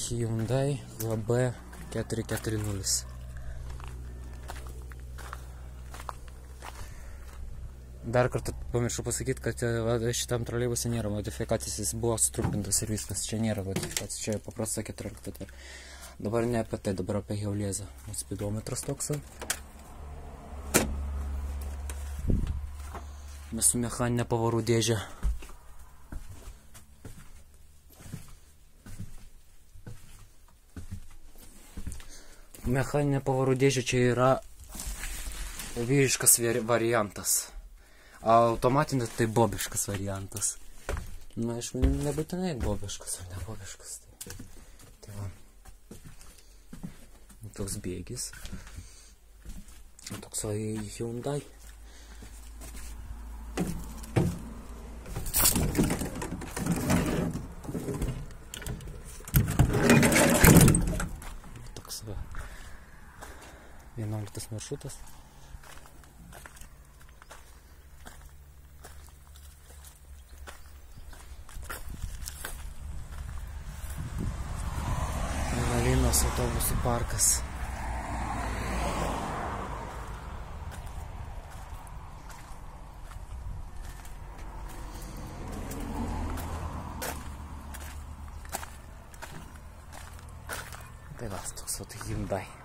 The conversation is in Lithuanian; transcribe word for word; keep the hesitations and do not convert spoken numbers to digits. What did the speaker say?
Hyundai L B keturi keturi nulis. Dar kartą pamiršau pasakyti, kad šitam troleibuse nėra modifikacijos, jis buvo sutrupintas ir viskas, čia nėra modifikacijos, čia paprasta keturiolikta tara. Dabar ne apie tai, dabar apie Heuliezą. Spidometras toks. Mes su mechaninė pavarų dėžė. Mechaninė pavarų dėžė čia yra vyriškas variantas. Automatinė tai bobiškas variantas. Na, aišku, nebūtinai bobiškas ar ne bobiškas. Tai, tai va. Toks bėgis. Toks va Hyundai. Toks va vienuoliktas maršrutas. Ignalinos autobusų parkas. Tai va, toks va tai Hyundai.